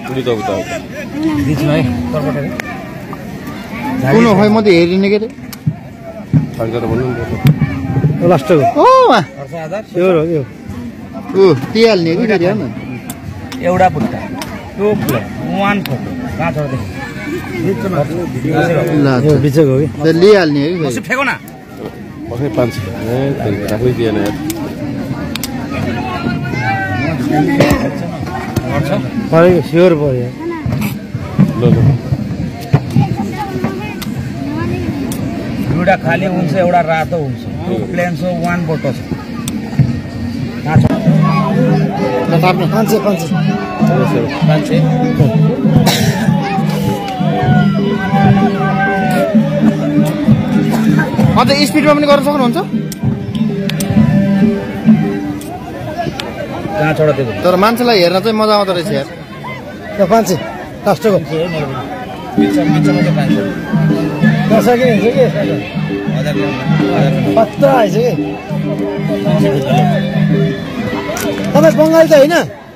कुन खै म त हेरिने के रे लास्टको हो दिइहाल्ने कि फेरि होइन एउटा पुट्टा टु प्लेन 1 फोटो कहाँ छ बिचको हो कि लिइहाल्ने है कि फेको न पक्कै 5 राख्नै दिएन परेको स्योर पर्यो एउटा खाली हुन्छ एउटा रातो हुन्छ टु प्लेन छ 1 फोटो छ कहाँ छ अझ स्पिडमा पनि गर्न सक्नुहुन्छ तर मान्छेलाई हेर्न चाहिँ मजा आउँदो रहेछ यार 5 लास्टको पत्ता आएछ कि तपाईँ बङ्गाली त होइन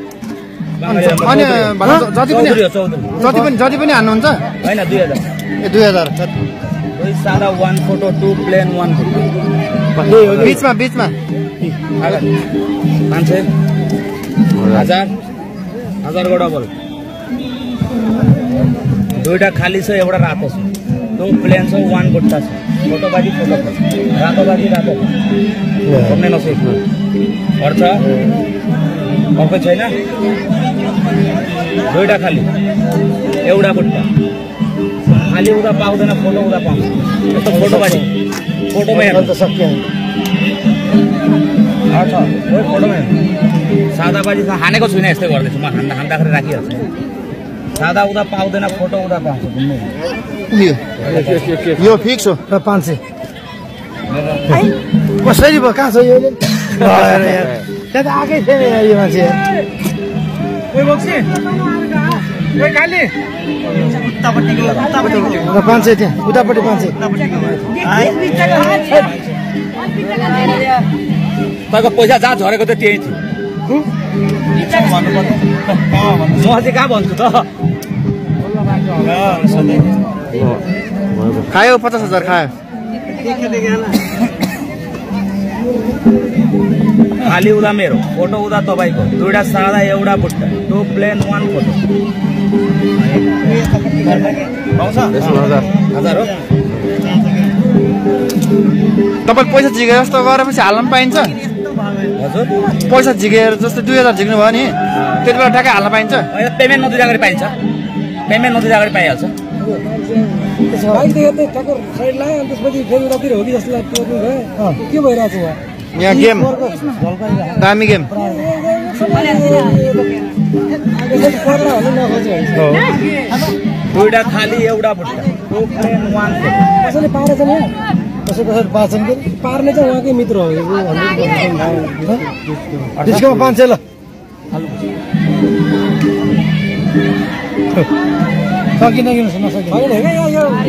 अनि जति पनि हान्नुहुन्छ होइन 2000 ए 2000 सादा 1 फोटो 2 प्लेन 1 फोटो बिचमा मान्छे 1000 को डबल दुईटा खाली छ एउटा रातो छ 2 प्लेन छ 1 बुट्टा छ फोटो बाजी फोटो रातो बाजी रातो घुम्ने नसक्नु पर्छ अर्को छैन दुईटा खाली एउटा बुट्टा खाली उता पाउँदैन फोटो उता पाउँछ यस्तो फोटो बाजी फोटोमा हेर्नु त सकियो अच्छा ओइ फोटोमा सादा बाजी हानेको छुइनँ यस्तै गर्दैछु म हान्दाखेरि राखिहाल्छु सादा उता पाउँदैन फोटो उता पाउँछ घुम्नु यो फिक्स हो र 500 कसरी भयो कहाँ छ यो त्यहाँ त आएकै थिएन यो मान्छे ओइ बक्सी ओइ काली उतापट्टिको 500 त्यहाँ उतापट्टि 500 तपाईँको पैसा जहाँ झरेको त त्यही थियो म चाहिँ कहाँ भन्छु त खायो 50,000 खायो खाली उदा मेरो फोटो उदा तपाईँको दुईटा सादा एउटा बुट्टा 2 प्लेन 1 फोटो पाउँछ 1000 हो तपाईँ पैसा झिकेर जस्तो गरेपछि हाल्न पनि पाइन्छ हजुर पैसा झिकेर जस्तो 2000 झिक्नु भयो नि त्यति बेला ठ्याक्कै हाल्न पाइन्छ पेमेन्ट नदिँदा अगाडि पाइन्छ पेमेन्ट नदिँदा अगाडि पाइहाल्छ के भइरहेछ यहाँ गेम दामी गेम दुईटा खाली एउटा बुट्टा 2 प्लेन 1 कसैले पारेछ नि कसैले पार्छन् कि पार्ने चाहिँ उहाँकै मित्र हो डिस्काउन्ट 500 ल सकिन